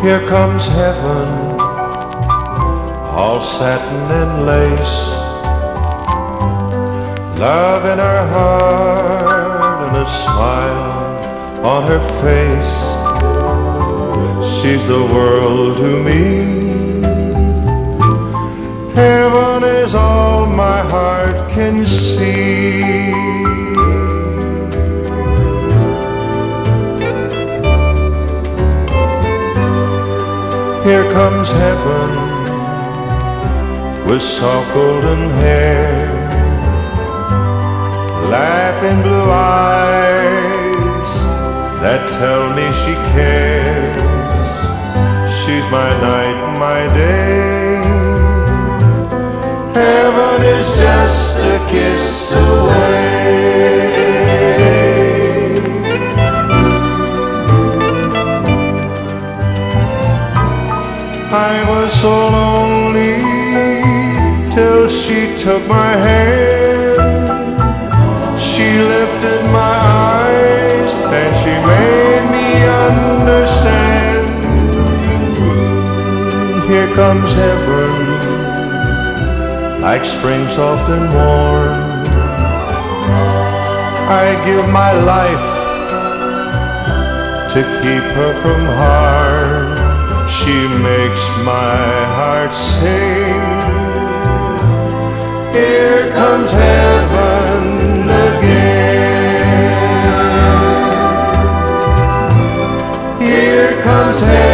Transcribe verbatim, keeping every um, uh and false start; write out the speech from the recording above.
Here comes heaven, all satin and lace, love in her heart and a smile on her face. She's the world to me. Heaven is all my heart can see. Here comes heaven with soft golden hair, laughing blue eyes that tell me she cares. She's my night, my day. Heaven is just a kiss away. I was so lonely till she took my hand. She lifted my eyes and she made me understand. Here comes heaven, like spring soft and warm. I give my life to keep her from harm. She makes my heart sing. Here comes heaven again. Here comes heaven.